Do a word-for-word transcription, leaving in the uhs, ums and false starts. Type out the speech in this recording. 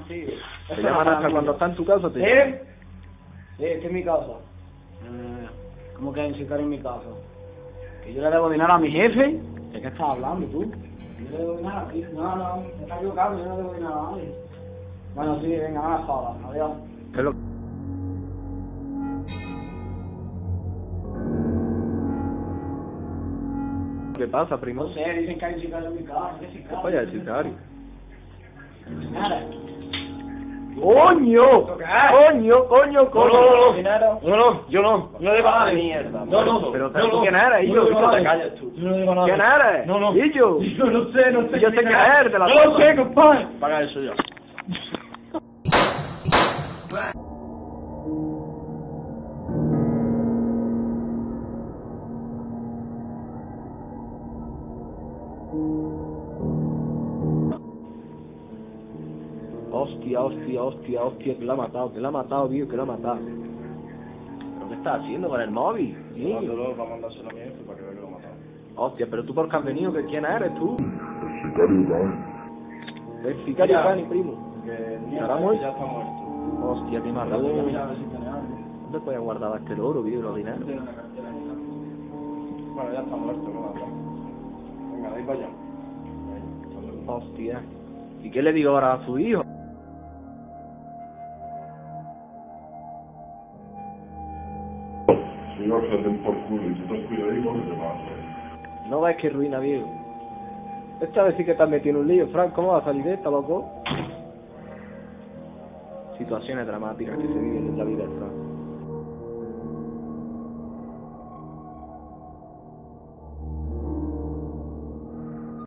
tío. ¿Te llaman hasta cuando está en tu casa? Te ¿Eh? Sí, estoy en mi casa. Eh, ¿Cómo que hay un sicario en mi casa? ¿Que yo le debo dinero a mi jefe? ¿De qué estás hablando tú? Yo le debo dinero a ti. No, no, me estás equivocando, yo no le debo dinero a nadie. Bueno, sí, venga, vamos a sola, adiós. ¿Qué es lo ¿Qué pasa, primo? No sé, dicen que hay un sicario en mi casa. ¿Qué sicario? Vaya el sicario. Nada. ¡Coño! ¡Coño, coño, coño! Dinero. No, no, yo no, no digo nada. Mierda. No, no, Pero no, ¿tú quién eres, no, hijo? no, ¿Te no, callas tú? Yo no digo nada. ¿Quién eres? No, no. ¿Y yo? Yo no sé, no sé. Yo sé quién eres, de la No lo cosa. sé, compadre. Paga eso ya. Hostia, hostia, hostia, hostia, que la ha matado, que la ha matado, tío, que la ha matado. ¿Pero qué estás haciendo con el móvil? Sí. Mándalo para mandárselo a mi jefe para que vea que lo ha matado. Hostia, pero tú por qué has venido, ¿que quién eres tú? El sicario Dani. El sicario Ya. Dani, primo. Que ¿Estará ya, muerto? ya está muerto. Hostia, qué mal. Mira, mira, a ver si tiene algo. ¿Dónde puedes guardar este oro, tío, los dineros? Tiene una cartera ahí. Bueno, ya está muerto, lo matamos. Venga, de ahí para allá. Hostia. ¿Y qué le digo ahora a su hijo? Señor, se den por culo y tú te cuidas ahí con los demás. No ves que ruina, viejo. Esta vez sí que te has metido en un lío, Frank. ¿Cómo vas a salir de esta, loco? Situaciones dramáticas que se viven en la vida de Frank.